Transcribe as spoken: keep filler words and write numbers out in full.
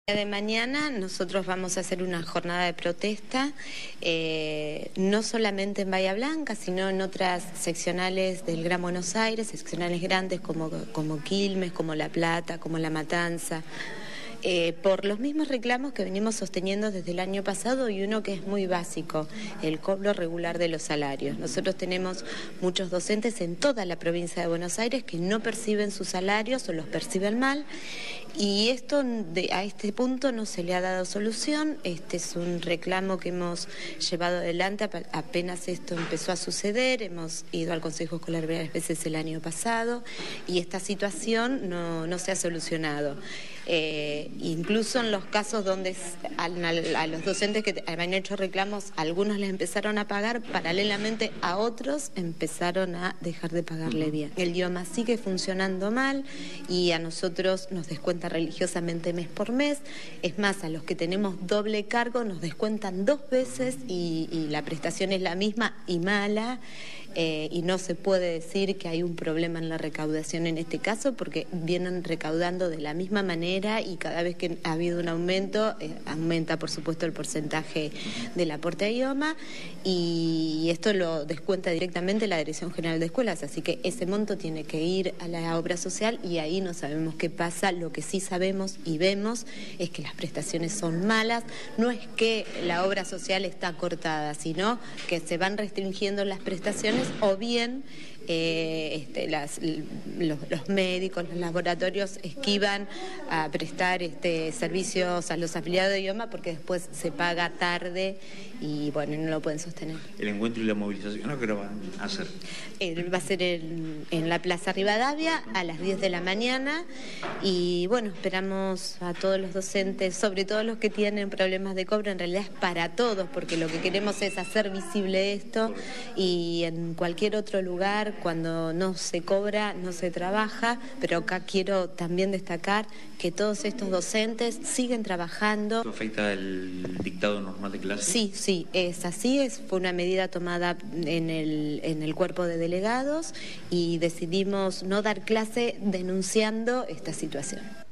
De mañana nosotros vamos a hacer una jornada de protesta, eh, no solamente en Bahía Blanca, sino en otras seccionales del Gran Buenos Aires, seccionales grandes como, como Quilmes, como La Plata, como La Matanza, eh, por los mismos reclamos que venimos sosteniendo desde el año pasado y uno que es muy básico, el cobro regular de los salarios. Nosotros tenemos muchos docentes en toda la provincia de Buenos Aires que no perciben sus salarios o los perciben mal. Y esto de, a este punto no se le ha dado solución. Este es un reclamo que hemos llevado adelante apenas esto empezó a suceder. Hemos ido al Consejo Escolar varias veces el año pasado y esta situación no, no se ha solucionado. Eh, incluso en los casos donde a, a, a los docentes que habían hecho reclamos, algunos les empezaron a pagar, paralelamente a otros empezaron a dejar de pagarle bien. El idioma sigue funcionando mal y a nosotros nos descuentan religiosamente mes por mes. Es más, a los que tenemos doble cargo nos descuentan dos veces y, y la prestación es la misma y mala. Eh, y no se puede decir que hay un problema en la recaudación en este caso porque vienen recaudando de la misma manera y cada vez que ha habido un aumento, eh, aumenta por supuesto el porcentaje del aporte a idioma y esto lo descuenta directamente la Dirección General de Escuelas, así que ese monto tiene que ir a la obra social y ahí no sabemos qué pasa. Lo que sí sabemos y vemos es que las prestaciones son malas, no es que la obra social está cortada, sino que se van restringiendo las prestaciones o bien eh, este, las, los, los médicos, los laboratorios esquivan a prestar este, servicios a los afiliados de idioma porque después se paga tarde y bueno, no lo pueden sostener. ¿El encuentro y la movilización no qué lo van a hacer? Eh, va a ser en, en la Plaza Rivadavia a las diez de la mañana y bueno, esperamos a todos los docentes, sobre todo los que tienen problemas de cobro, en realidad es para todos porque lo que queremos es hacer visible esto y en cualquier otro lugar cuando no se cobra no se trabaja, pero acá quiero también destacar que todos estos docentes siguen trabajando. ¿Esto afecta el dictado normal de clase? Sí, sí, es así, es, fue una medida tomada en el, en el cuerpo de delegados y decidimos no dar clase denunciando esta situación.